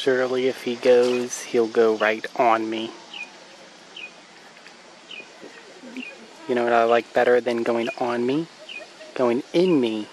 surely if he goes, he'll go right on me. You know what I like better than going on me? Going in me.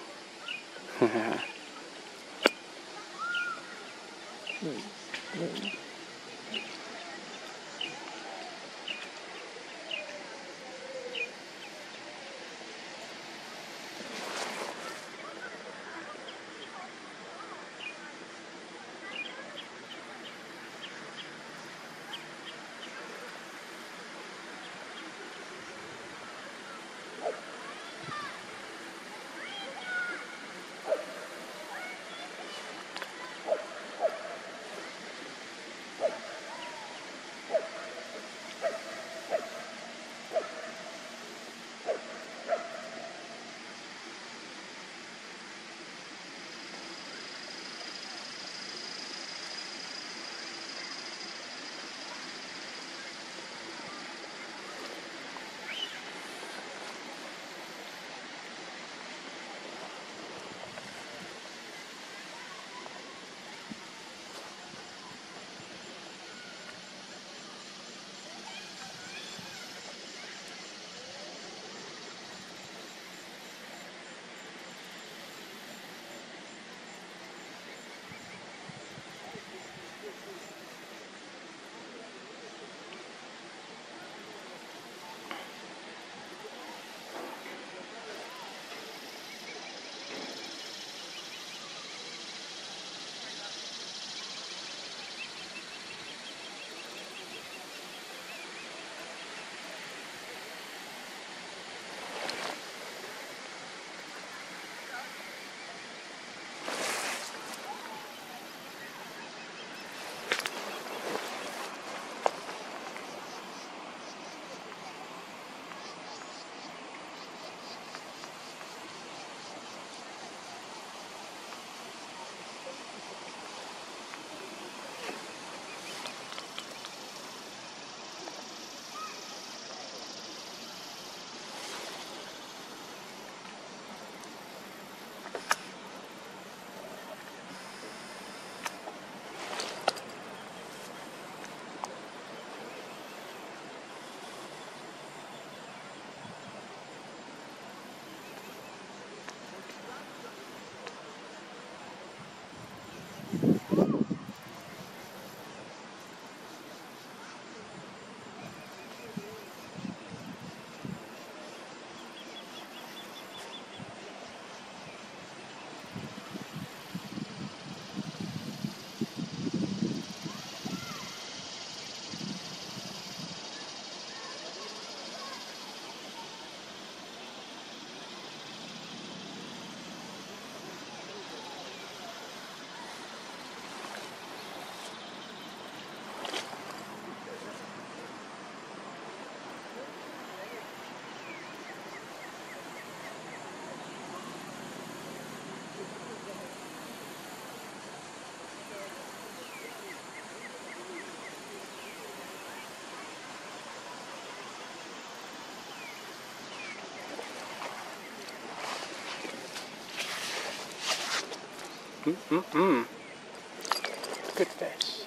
Good fish.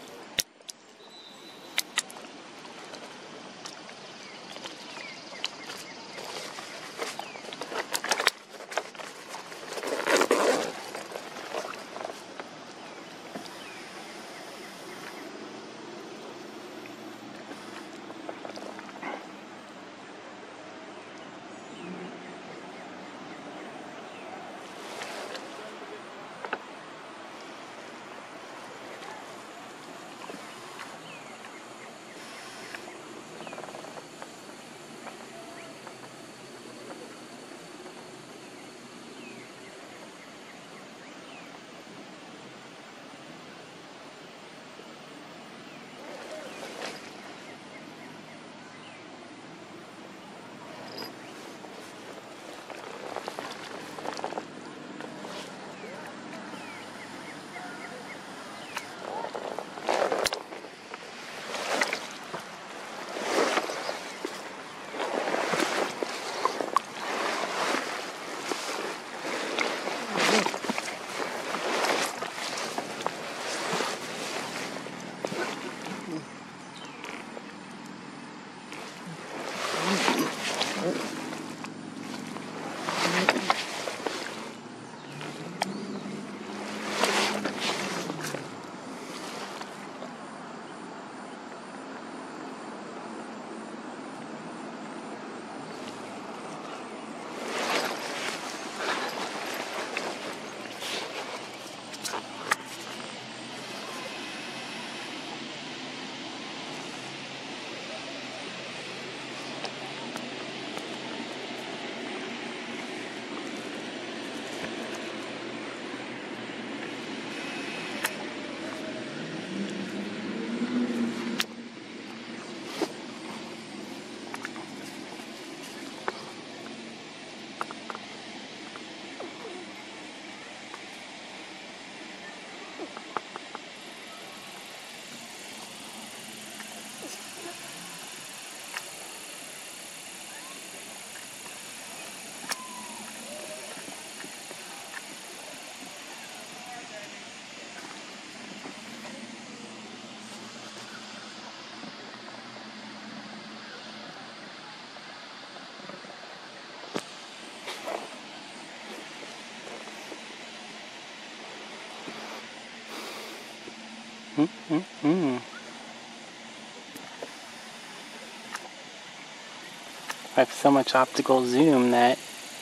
I have so much optical zoom that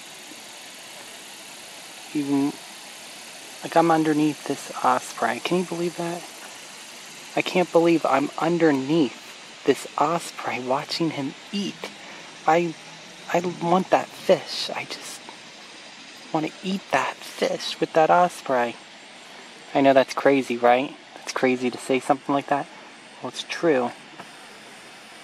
even, like, I'm underneath this osprey. Can you believe that? I can't believe I'm underneath this osprey watching him eat. I want that fish. I just want to eat that fish with that osprey. I know that's crazy, right? That's crazy to say something like that. Well, it's true.